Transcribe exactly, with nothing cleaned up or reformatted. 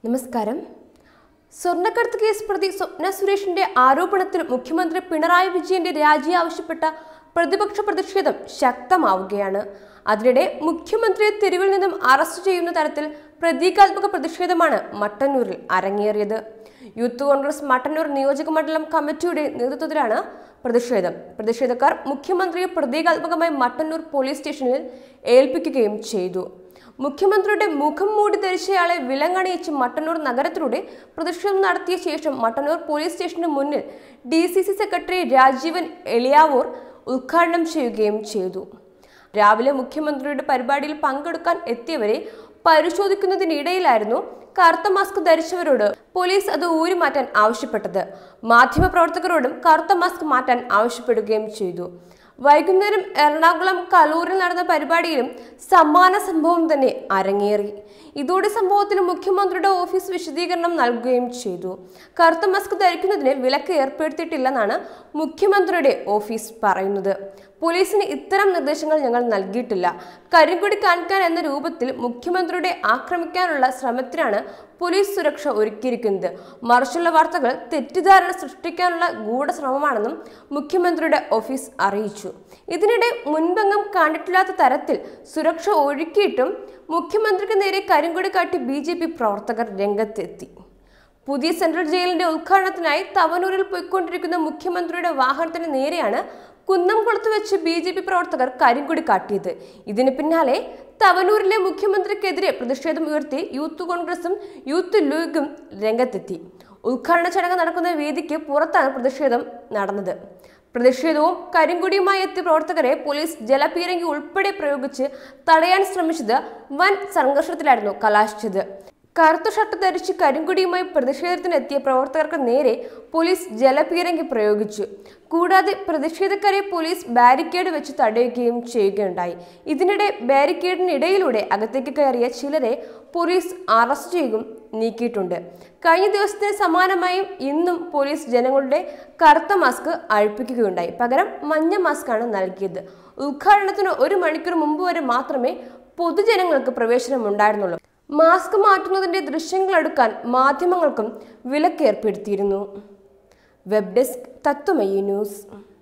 നമസ്കാരം. സ്വർണ്ണക്കടത്ത് കേസ് പ്രതി സ്വപ്ന സുരേഷിന്റെ ആരോപണത്തിൽ മുഖ്യമന്ത്രി പിണറായി വിജയന്റെ രാജി ആവശ്യപ്പെട്ട പ്രതിപക്ഷ പ്രതിഷേധം ശക്തമാവുകയാണ്. അതിനിടെ മുഖ്യമന്ത്രിയെ തെരുവിൽ നിന്നും അറസ്റ്റ് ചെയ്യുന്ന തരത്തിൽ പ്രതീകാത്മക പ്രതിഷേധമാണ് മട്ടന്നൂരിൽ അരങ്ങേറിയത്. യൂത്ത് കോൺഗ്രസ് മട്ടന്നൂർ നിയോജക മണ്ഡലം കമ്മിറ്റിയുടെ നേതൃത്വത്തിലാണ് പ്രതിഷേധം. പ്രതിഷേധക്കാർ മുഖ്യമന്ത്രിയെ പ്രതീകാത്മകമായി മട്ടന്നൂർ പോലീസ് സ്റ്റേഷനിൽ ഏൽപ്പിക്കുകയും ചെയ്തു. മുഖ്യമന്ത്രിയുടെ മുഖം മൂടി ധരിച്ചയാളെ വിലങ്ങണിയിച്ച് മട്ടന്നൂർ നഗരത്തിലൂടെ പ്രതിഷേധം നടത്തിയ ശേഷം മട്ടന്നൂർ പോലീസ് സ്റ്റേഷന് മുന്നിൽ D C C secretary Rajeevan Eliyavoor ഉദ്ഘാടനം ചെയ്യുകയും ചെയ്തു. രാവിലെ മുഖ്യമന്ത്രിയുടെ പരിപാടിയിൽ പങ്കെടുക്കാൻ എത്തിയവരെ പരിശോധിക്കുന്നതിനിടയിലായിരുന്നു കറുത്ത മാസ്ക് ധരിച്ചവരോട് പോലീസ് അത് ഊരി മാറ്റാൻ ആവശ്യപ്പെട്ടത്. മാധ്യമപ്രവർത്തകരോടും കറുത്ത മാസ്ക് മാറ്റാൻ ആവശ്യപ്പെടുകയും ചെയ്തു. വൈകുന്നേരം എറണാകുളം കലൂരിൽ നടന്ന പരിപാടിയിലും സമാന സംഭവം തന്നെ അരങ്ങേറി. ഇതോടെ സംഭവത്തിന് മുഖ്യമന്ത്രിയുടെ ഓഫീസ് വിശദീകരണം നൽകുകയും ചെയ്തു. കറുത്ത മാസ്ക് ധരിക്കുന്നതിന് വിലക്ക് ഏർപ്പെടുത്തിയിട്ടില്ലെന്നാണ് മുഖ്യമന്ത്രിയുടെ ഓഫീസ് പറയുന്നത്. പോലീസിന് ഇത്തരം നിർദ്ദേശങ്ങൾ ഞങ്ങൾ നൽകിയിട്ടില്ല. കരിങ്കൊടി കാണിക്കാൻ എന്ന രൂപത്തിൽ മുഖ്യമന്ത്രിയുടെ ആക്രമിക്കാനുള്ള ശ്രമത്തിനാണ് പോലീസ് സുരക്ഷ ഒരുക്കിയിരിക്കുന്നത്. മറിച്ചുള്ള വാർത്തകൾ തെറ്റിദ്ധാരണ സൃഷ്ടിക്കാനുള്ള ഗൂഢശ്രമമാണെന്നും മുഖ്യമന്ത്രിയുടെ ഓഫീസ് അറിയിച്ചു. ഇതിനിടെ മുൻപെങ്ങും കണ്ടിട്ടില്ലാത്ത തരത്തിൽ സുരക്ഷ ഒരുക്കിയിട്ടും മുഖ്യമന്ത്രിക്ക് നേരെ കരിങ്കൊടി കാട്ടി ബി ജെ പി പ്രവർത്തകർ രംഗത്തെത്തി. പുതിയ സെൻട്രൽ ജയിലിന്റെ ഉദ്ഘാടനത്തിനായി തവനൂരിൽ പോയിക്കൊണ്ടിരിക്കുന്ന മുഖ്യമന്ത്രിയുടെ വാഹനത്തിന് നേരെയാണ് കുന്നംകുളത്ത് വെച്ച് ബി ജെ പി പ്രവർത്തകർ കരിങ്കൊടി കാട്ടിയത്. ഇതിന് പിന്നാലെ തവനൂരിലെ മുഖ്യമന്ത്രിക്കെതിരെ പ്രതിഷേധം ഉയർത്തി യൂത്ത് കോൺഗ്രസും യൂത്ത് ലീഗും രംഗത്തെത്തി. ഉദ്ഘാടന ചടങ്ങ് നടക്കുന്ന വേദിക്ക് പുറത്താണ് പ്രതിഷേധം നടന്നത്. പ്രതിഷേധവും കരിങ്കൊടിയുമായി എത്തിയ പ്രവർത്തകരെ പോലീസ് ജലപീരങ്കി ഉൾപ്പെടെ പ്രയോഗിച്ച് തടയാൻ ശ്രമിച്ചത് വൻ സംഘർഷത്തിലായിരുന്നു കലാശിച്ചത്. കറുത്ത ഷർട്ട് ധരിച്ച് കരിങ്കൊടിയുമായി പ്രതിഷേധത്തിനെത്തിയ പ്രവർത്തകർക്ക് നേരെ പോലീസ് ജലപീരങ്കി പ്രയോഗിച്ചു. കൂടാതെ പ്രതിഷേധക്കാരെ പോലീസ് ബാരിക്കേഡ് വെച്ച് തടയുകയും ചെയ്യുകയുണ്ടായി. ഇതിനിടെ ബാരിക്കേഡിനിടയിലൂടെ അകത്തേക്ക് കയറിയ ചിലരെ പോലീസ് അറസ്റ്റ് ചെയ്യുകയും നീക്കിയിട്ടുണ്ട്. കഴിഞ്ഞ ദിവസത്തെ സമാനമായി ഇന്നും പോലീസ് ജനങ്ങളുടെ കറുത്ത മാസ്ക് അഴിപ്പിക്കുകയുണ്ടായി. പകരം മഞ്ഞ മാസ്കാണ് നൽകിയത്. ഉദ്ഘാടനത്തിന് ഒരു മണിക്കൂർ മുമ്പ് വരെ മാത്രമേ പൊതുജനങ്ങൾക്ക് പ്രവേശനം ഉണ്ടായിരുന്നുള്ളൂ. മാസ്ക് മാറ്റുന്നതിന്റെ ദൃശ്യങ്ങൾ എടുക്കാൻ മാധ്യമങ്ങൾക്കും വിലക്കേർപ്പെടുത്തിയിരുന്നു. Web desk Tatwamayi news.